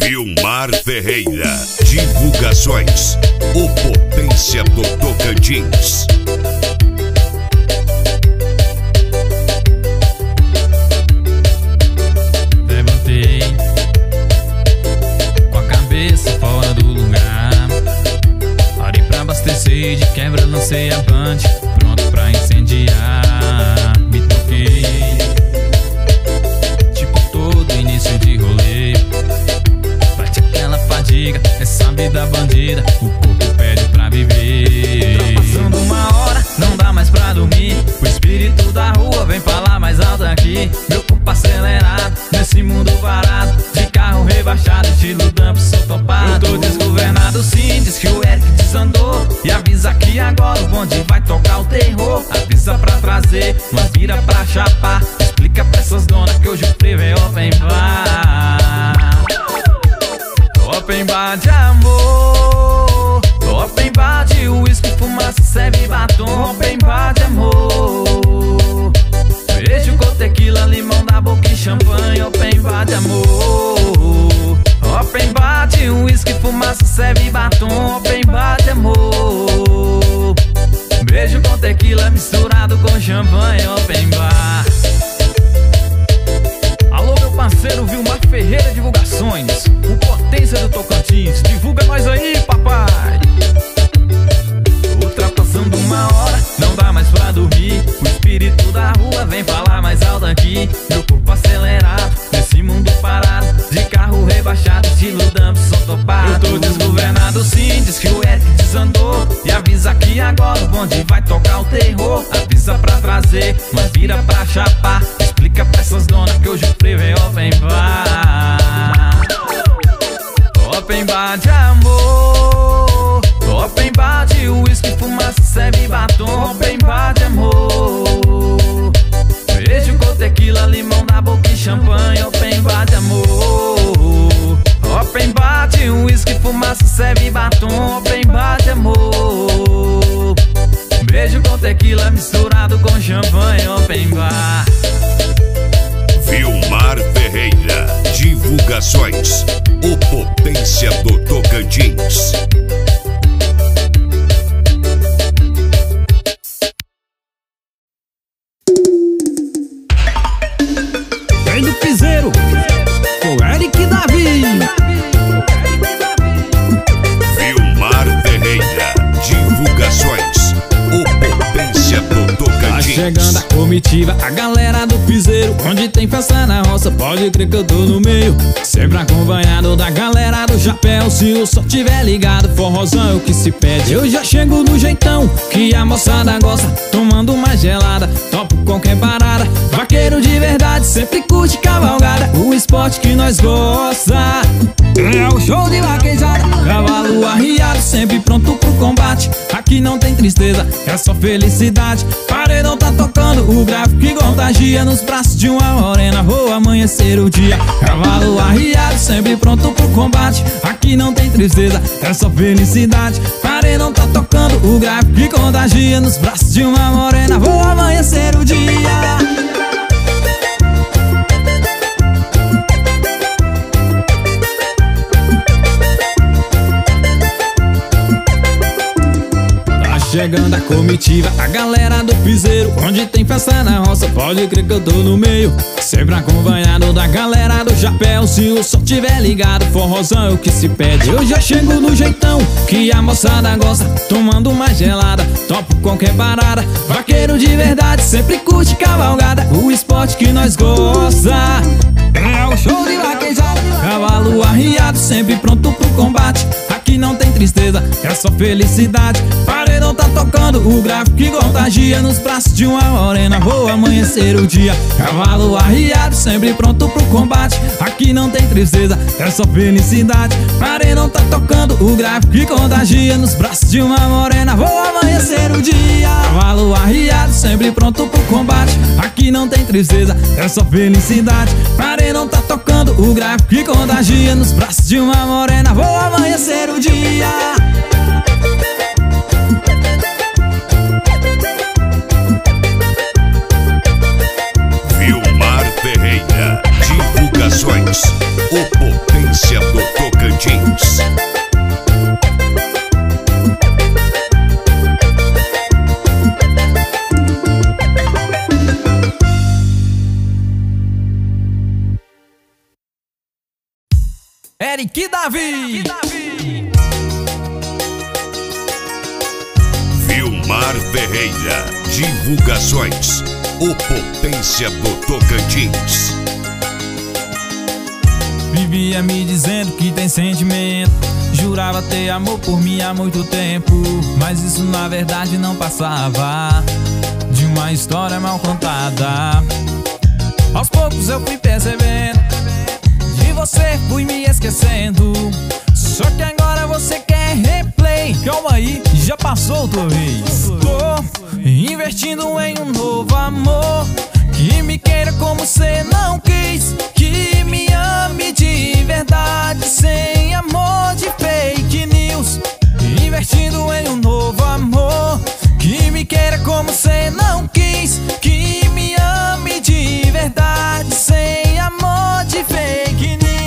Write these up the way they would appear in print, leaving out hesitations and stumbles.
Vilmar Ferreira. Divulgações. O Potência do Tocantins. Levantei com a cabeça fora do lugar. Parei pra abastecer, de quebra lancei a band, pronto pra incendiar. Me toquei, tipo todo início de rolê. Bate aquela fadiga, essa vida bandida, o corpo pede pra viver. Tá passando uma hora, não dá mais pra dormir. O espírito da rua vem falar mais alto aqui. Meu corpo acelerado, nesse mundo varado, de carro rebaixado, estilo dump, sou topado. Eu tô desgovernado sim, diz que o Eric desandou. E avisa que agora o bonde vai tocar o terror. Avisa pra trazer, mas vira pra chapar. Explica pra essas donas que hoje o freio é open bar. Open bar de amor, open bar de uísque, fumaça, serve batom. Open bar de amor, beijo com tequila, limão na boca e champanhe. Open bar de amor, open bar de uísque, fumaça, serve batom. Open bar de amor, beijo com tequila misturado com champanhe. Open bar. Alô, meu parceiro Vilmar Ferreira Divulgações, o Potência do Tocantins. Divulga nós aí, papai. Ultrapassando uma hora, não dá mais pra dormir. O espírito da rua vem falar mais alto aqui. Meu corpo acelerado, nesse mundo parado, de carro rebaixado, estilo dump, sou topado. Eu tô desgovernado sim, diz que o Eric desandou. E avisa que agora o bonde vai tocar o terror. Avisa pra trazer, mas vira pra chapar. Explica pra essas donas que hoje o freio é open bar. Open bar de amor, open bar de uísque, fumaça, serve batom. Open bar de amor, beijo com tequila, limão na boca e champanhe. Open bar de amor, open bar de uísque, fumaça, serve batom. Open bar de amor, beijo com tequila misturado com champanhe. Open bar. Vilmar Ferreira. Divulgações. O Potência do Tocantins. Vem do piseiro, com Eric Davi. Vilmar Ferreira. Divulgações. O Potência do Tocantins. Tá chegando a comitiva, a galera do piseiro. Onde tem festa na roça, pode crer que eu tô no meio. Sempre acompanhado da galera do chapéu. Se o sol tiver ligado, forrozão é o que se pede. Eu já chego no jeitão que a moçada gosta, tomando uma gelada, topo qualquer parada. Vaqueiro de verdade, sempre curte cavalgada, o esporte que nós gosta. É o show de vaquejada, cavalo arriado, sempre pronto pro combate. Aqui não tem tristeza, é só felicidade. Paredão tá tocando, o gráfico que contagia. Nos braços de uma morena, vou amanhecer o dia. Cavalo arriado, sempre pronto pro combate. Aqui não tem tristeza, é só felicidade. Paredão tá tocando, o gráfico que contagia. Nos braços de uma morena, vou amanhecer o dia. Chegando a comitiva, a galera do piseiro. Onde tem festa na roça, pode crer que eu tô no meio. Sempre acompanhado da galera do chapéu. Se o sol tiver ligado, forrozão é o que se pede. Eu já chego no jeitão que a moçada gosta, tomando uma gelada, topo qualquer parada. Vaqueiro de verdade, sempre curte cavalgada, o esporte que nós gosta. É o show de vaquejada, cavalo arriado, sempre pronto pro combate. Aqui não tem tristeza, é só felicidade. Paredão tá tocando, o gráfico que contagia. Nos braços de uma morena, vou amanhecer o dia. Cavalo arriado, sempre pronto pro combate. Aqui não tem tristeza, é só felicidade. Paredão tá tocando, o gráfico que contagia. Nos braços de uma morena, vou amanhecer o dia. Cavalo arriado, sempre pronto pro combate. Aqui não tem tristeza, é só felicidade. Paredão tá tocando, o gráfico que contagia. Nos braços de uma morena, vou amanhecer o dia. Vilmar Ferreira. Divulgações. O Potência do Tocantins. Eric Davi. Vilmar Ferreira, divulgações, o Potência do Tocantins. Vivia me dizendo que tem sentimento, jurava ter amor por mim há muito tempo, mas isso na verdade não passava de uma história mal contada. Aos poucos eu fui percebendo, de você fui me esquecendo. Só que agora você quer replay. Calma aí, já passou tua vez. Tô investindo em um novo amor, que me queira como cê não quis, que me ame de verdade, sem amor de fake news. Investindo em um novo amor, que me queira como cê não quis, que me ame de verdade, sem amor de fake news.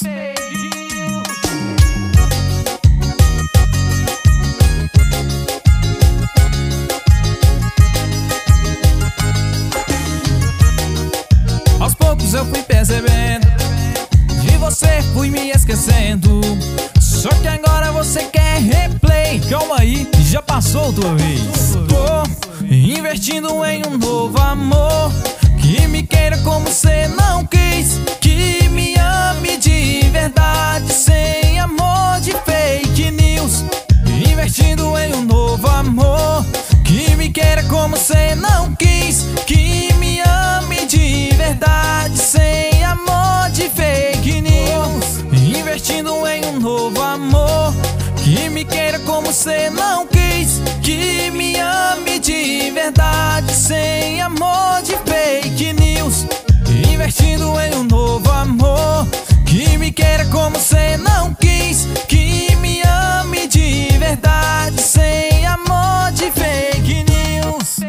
Aos poucos eu fui percebendo, de você fui me esquecendo. Só que agora você quer replay. Calma aí, já passou tua vez. Tô investindo em um novo amor, que me queira como cê não quis, que me ame de verdade, sem amor de fake news. Investindo em um novo amor, que me queira como cê não quis, que me ame de verdade, sem amor de fake news. Investindo em um novo amor, que me queira como cê não quis, que me ame de verdade, sem amor de fake news. Investindo em um novo amor, que me queira como cê não quis, que me ame de verdade, sem amor de fake news.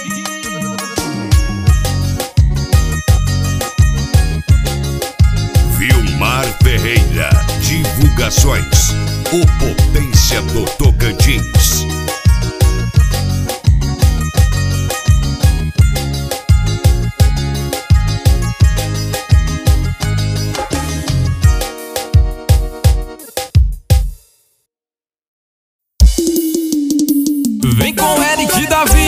Vilmar Ferreira, divulgações, o Potência do Tocantins. Vem com Eric Davi.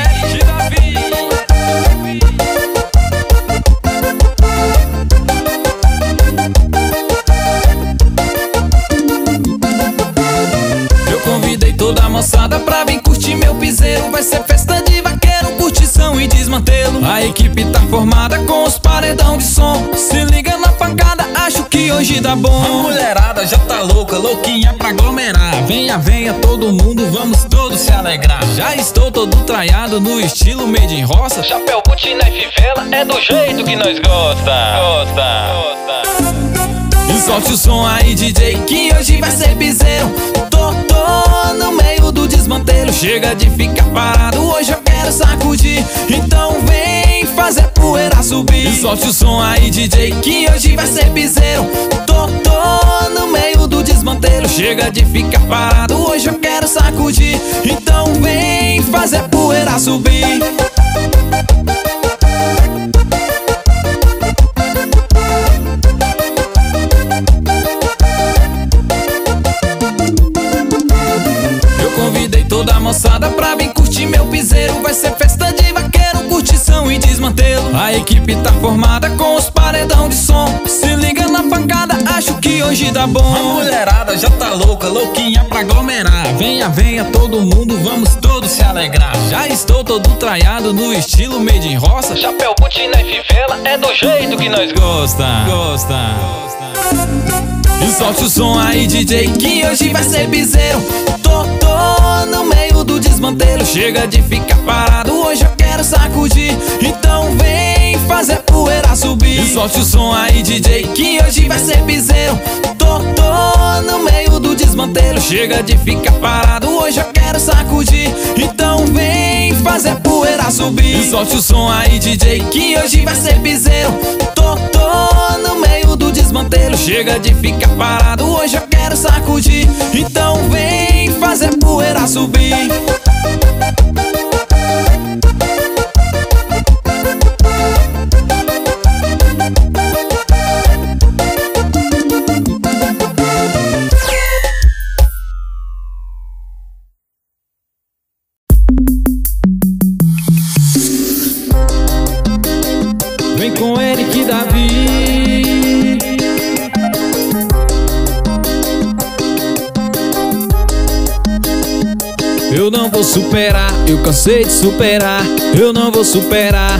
Eu convidei toda a moçada pra vir curtir meu piseiro. Vai ser festa de vaqueiro, curtição e desmantelo. A equipe tá formada com os paredão de som. Se liga na pancada, acho que hoje dá bom. A mulherada já tá louca, louquinha pra aglomerar. Venha, venha todo mundo, vamos todos se alegrar. Já estou todo traiado no estilo made in roça. Chapéu, botina e fivela é do jeito que nós gosta. E solte o som aí, DJ, que hoje vai ser piseiro. Tô no meio do desmantelo. Chega de ficar parado, hoje eu quero sacudir. Então vem fazer poeira subir. E solte o som aí, DJ, que hoje vai ser piseiro. Tô no meio do desmantelo. Chega de ficar parado, hoje eu quero sacudir. Então vem fazer poeira subir. Convidei toda a moçada pra vir curtir meu piseiro. Vai ser festa de vaqueiro, curtição e desmantelo. A equipe tá formada com os paredão de som. Se liga na pancada, acho que hoje dá bom. A mulherada já tá louca, louquinha pra aglomerar. Venha, venha todo mundo, vamos todos se alegrar. Já estou todo traiado no estilo made in roça. Chapéu, botina e fivela é do jeito que nós gosta. E solte o som aí, DJ, que hoje vai ser piseiro. Tô no meio do desmantelo. Chega de ficar parado, hoje eu quero sacudir. Então vem fazer poeira subir. E solte o som aí, DJ, que hoje vai ser piseiro. Tô no meio do desmantelo. Chega de ficar parado, hoje eu quero sacudir. Então vem fazer poeira subir. E solte o som aí, DJ, que hoje vai ser piseiro. Tô no meio do desmantelo. Chega de ficar parado, hoje eu quero sacudir. Então vem fazer poeira subir. Eu não vou superar, eu cansei de superar. Eu não vou superar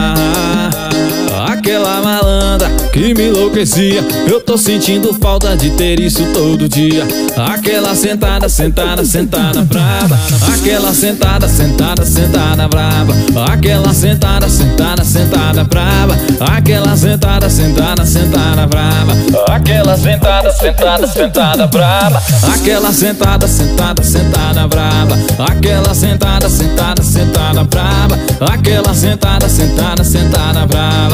aquela malandra que me enlouquecia. Eu tô sentindo falta de ter isso todo dia. Aquela sentada, sentada, sentada braba. Aquela sentada, sentada, sentada braba. Aquela sentada, sentada, sentada braba. Aquela sentada, sentada, sentada braba. Aquela sentada, sentada, sentada braba. Aquela sentada, sentada, sentada braba. Aquela sentada, sentada, sentada braba. Aquela sentada, sentada, sentada braba.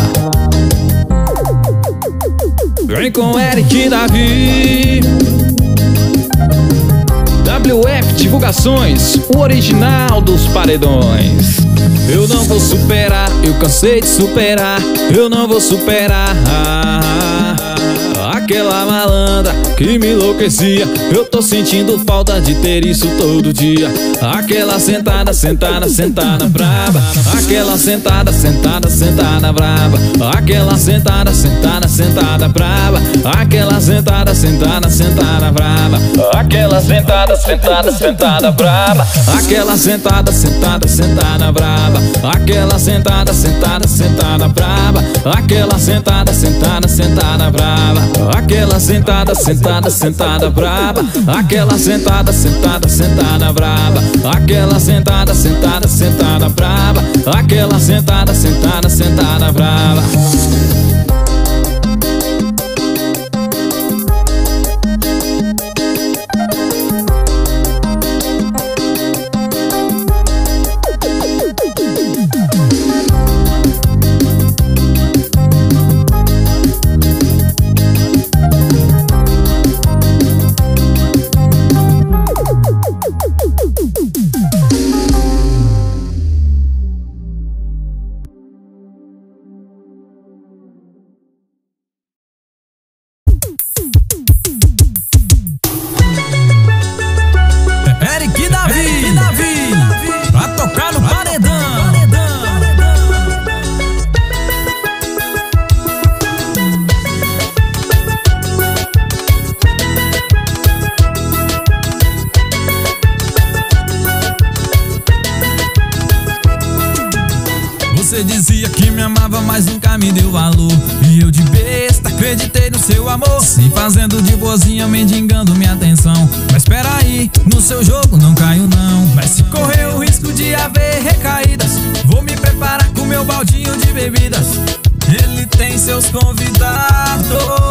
Vem com Eric Davi, WF Divulgações, o original dos paredões. Eu não vou superar, eu cansei de superar. Eu não vou superar aquela malandra que me enlouquecia. Eu tô sentindo falta de ter isso todo dia. Aquela sentada, sentada, sentada braba. Aquela sentada, sentada, sentada braba. Aquela sentada, sentada, sentada braba. Aquela sentada, sentada, sentada braba. Aquela sentada, sentada, sentada braba. Aquela sentada, sentada, sentada braba. Aquela sentada, sentada, sentada braba. Aquela sentada, sentada, sentada braba. Aquela sentada, sentada, sentada braba. Aquela sentada, sentada, sentada braba. Aquela sentada, sentada, sentada braba. Aquela sentada, sentada, sentada braba. Você dizia que me amava, mas nunca me deu valor. E eu de besta acreditei no seu amor, se fazendo de boazinha, mendigando minha atenção. Mas peraí, no seu jogo não caio não. Mas se correr o risco de haver recaídas, vou me preparar com meu baldinho de bebidas. Ele tem seus convidados,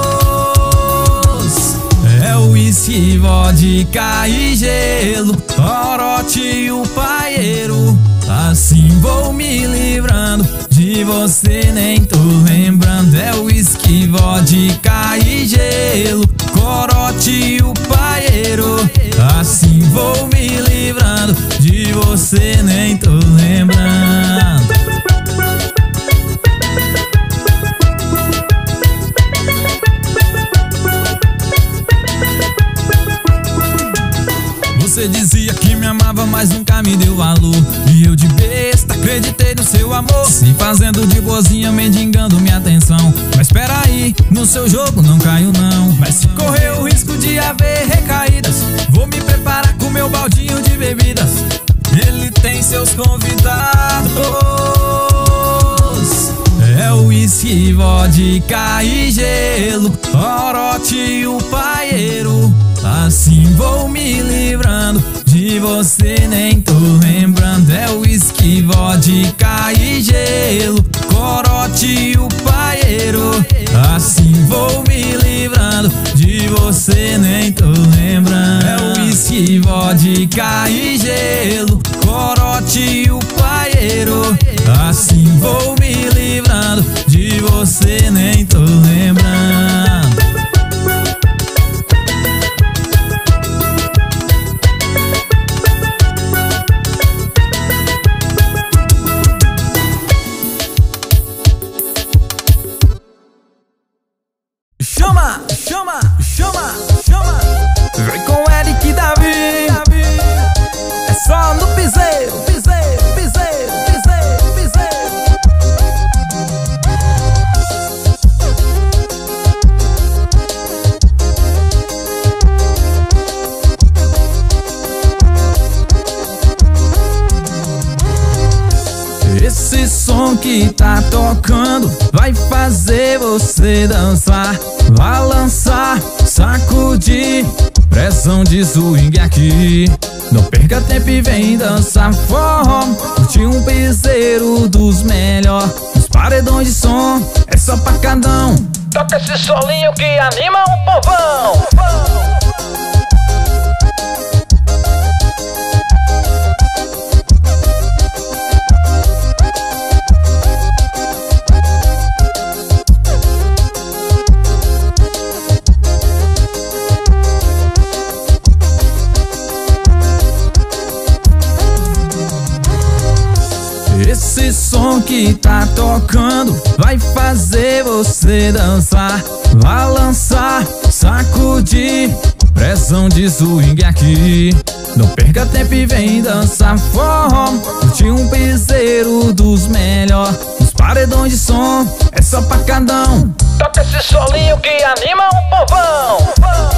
é uísque, vodka e gelo, corote e o paieiro. Assim vou me livrando de você, nem tô lembrando. É uísque, vodka e gelo, corote e o paieiro. Assim vou me livrando de você, nem tô lembrando. Você dizia que me amava, mas nunca me deu valor. E eu de besta acreditei no seu amor, se fazendo de boazinha, mendigando minha atenção. Mas peraí, no seu jogo não caio não. Mas se correr o risco de haver recaídas, vou me preparar com meu baldinho de bebidas. Ele tem seus convidados, é uísque, vodka e gelo, corote e o paieiro. Assim vou me livrando de você, nem tô lembrando. É uísque, vodka e gelo, corote e o paieiro. Assim vou me livrando de você, nem tô lembrando. É uísque, vodka e gelo, corote e o paieiro. Assim vou me livrando de você, nem tô lembrando. Chama, chama, chama, chama. Vem com Eric Davi. É só no piseiro, piseiro, piseiro, piseiro, piseiro. tocando vai fazer você dançar, balançar, sacudir, pressão de swing aqui. Não perca tempo e vem dançar forró, curtir um piseiro dos melhores, os paredões de som é só pacadão. Toca esse solinho que anima o povão. Esse som que tá tocando vai fazer você dançar, balançar, sacudir, pressão de swing aqui. Não perca tempo e vem dançar forró, curtir um piseiro dos melhores, os paredões de som é só pacadão. Toca esse solinho que anima o povão.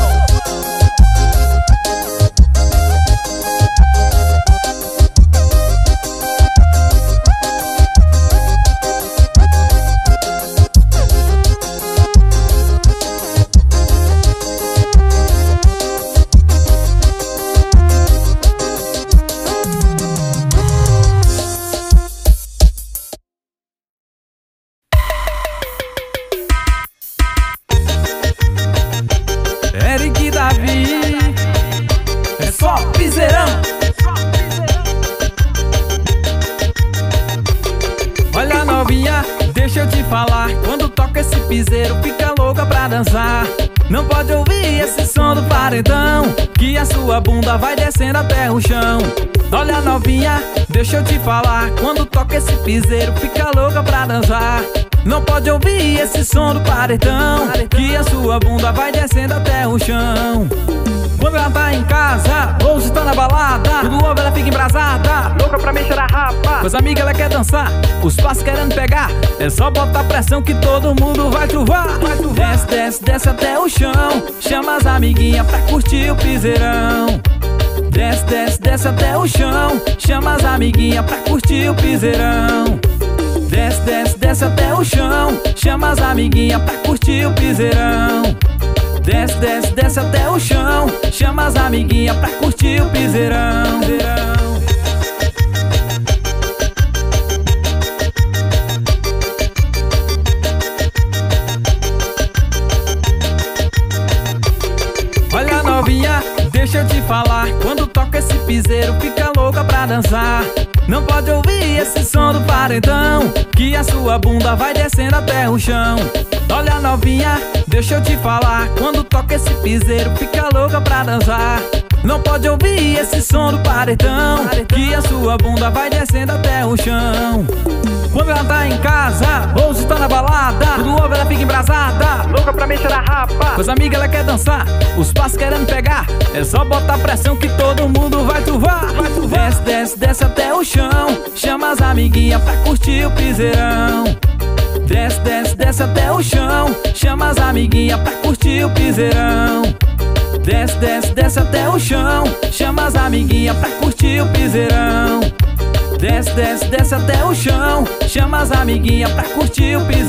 Eric Davi, é só piseirão. Olha novinha, deixa eu te falar, quando toca esse piseiro fica louca pra dançar. Não pode ouvir esse som do paredão, que a sua bunda vai descendo até o chão. Olha novinha, deixa eu te falar, quando toca esse piseiro fica louca pra dançar. Não pode ouvir esse som do paredão, que a sua bunda vai descendo até o chão. Quando ela tá em casa, ou se tá na balada, tudo ouve, ela fica embrasada, louca pra mexer a rapa. Com as amigas ela quer dançar, os passos querendo pegar, é só botar pressão que todo mundo vai truvar. Desce, desce, desce até o chão, chama as amiguinhas pra curtir o piseirão. Desce, desce, desce até o chão, chama as amiguinhas pra curtir o piseirão. Desce, desce, desce até o chão, chama as amiguinhas pra curtir o piseirão. Desce, desce, desce até o chão, chama as amiguinhas pra curtir o piseirão. Olha novinha, deixa eu te falar, quando toca esse piseiro fica louca pra dançar. Não pode ouvir esse som do paredão, que a sua bunda vai descendo até o chão. Olha novinha, deixa eu te falar, quando toca esse piseiro fica louca pra dançar. Não pode ouvir esse som do paredão, que a sua bunda vai descendo até o chão. Quando ela tá em casa, ou se tá na balada, tudo ouve, ela fica embrasada, louca pra mexer a rapa. Com as amigas ela quer dançar, os passos querendo pegar, é só botar pressão que todo mundo vai truvar. Desce, desce, desce até o chão, chama as amiguinhas pra curtir o piseirão. Desce, desce, desce até o chão, chama as amiguinhas pra curtir o piseirão. Desce, desce, desce até o chão, chama as amiguinhas pra curtir o piseirão. Desce, desce, desce até o chão, chama as amiguinhas pra curtir o piseirão.